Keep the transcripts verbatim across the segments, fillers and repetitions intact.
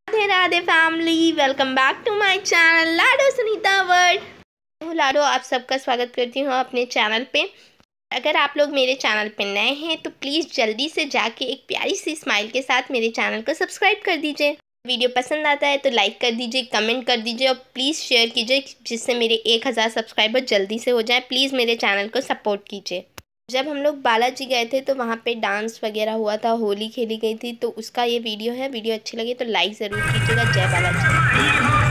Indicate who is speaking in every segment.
Speaker 1: Radhe Radhe family, welcome back to my channel Lado Sunita world. हूँ लाडो, आप सबका स्वागत करती हूँ अपने चैनल पे। अगर आप लोग मेरे चैनल पे नए हैं तो प्लीज़ जल्दी से जाके एक प्यारी सी स्माइल के साथ मेरे चैनल को सब्सक्राइब कर दीजिए। वीडियो पसंद आता है तो लाइक कर दीजिए, कमेंट कर दीजिए और प्लीज़ शेयर कीजिए जिससे मेरे एक हज़ार सब्सक्राइबर जल्दी से हो जाए। प्लीज़ मेरे चैनल को सपोर्ट कीजिए। जब हम लोग बालाजी गए थे तो वहाँ पे डांस वगैरह हुआ था, होली खेली गई थी, तो उसका ये वीडियो है। वीडियो अच्छी लगे तो लाइक ज़रूर कीजिएगा। जय बालाजी।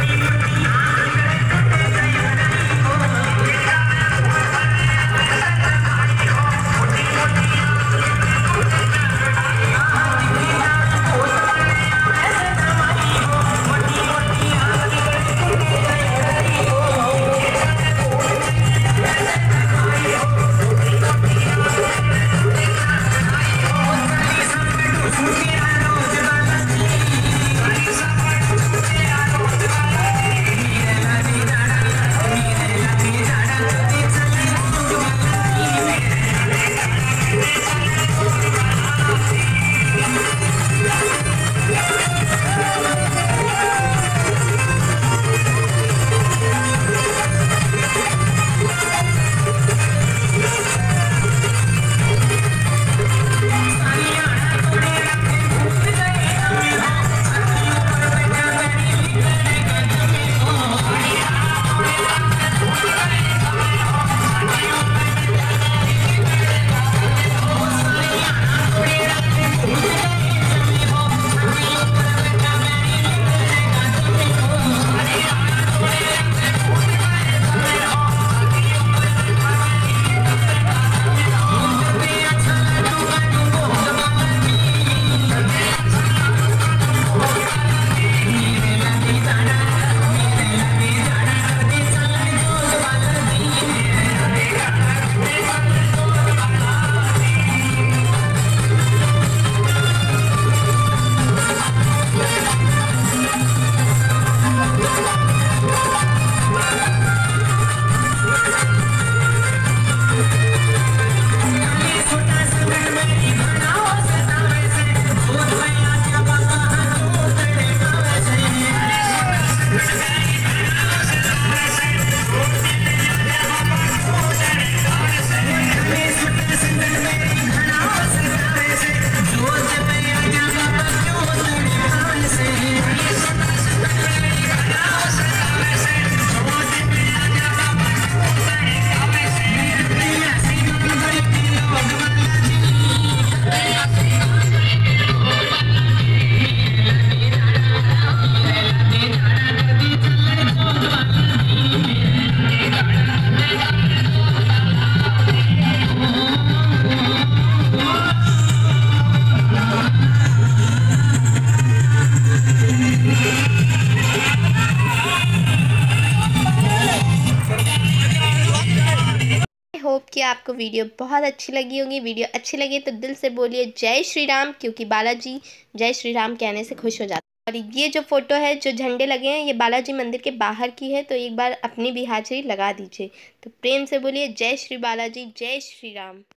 Speaker 1: होप कि आपको वीडियो बहुत अच्छी लगी होगी। वीडियो अच्छी लगी तो दिल से बोलिए जय श्री राम, क्योंकि बालाजी जय श्री राम कहने से खुश हो जाता है। और ये जो फोटो है, जो झंडे लगे हैं, ये बालाजी मंदिर के बाहर की है, तो एक बार अपनी भी हाजिरी लगा दीजिए। तो प्रेम से बोलिए जय श्री बालाजी, जय श्री राम।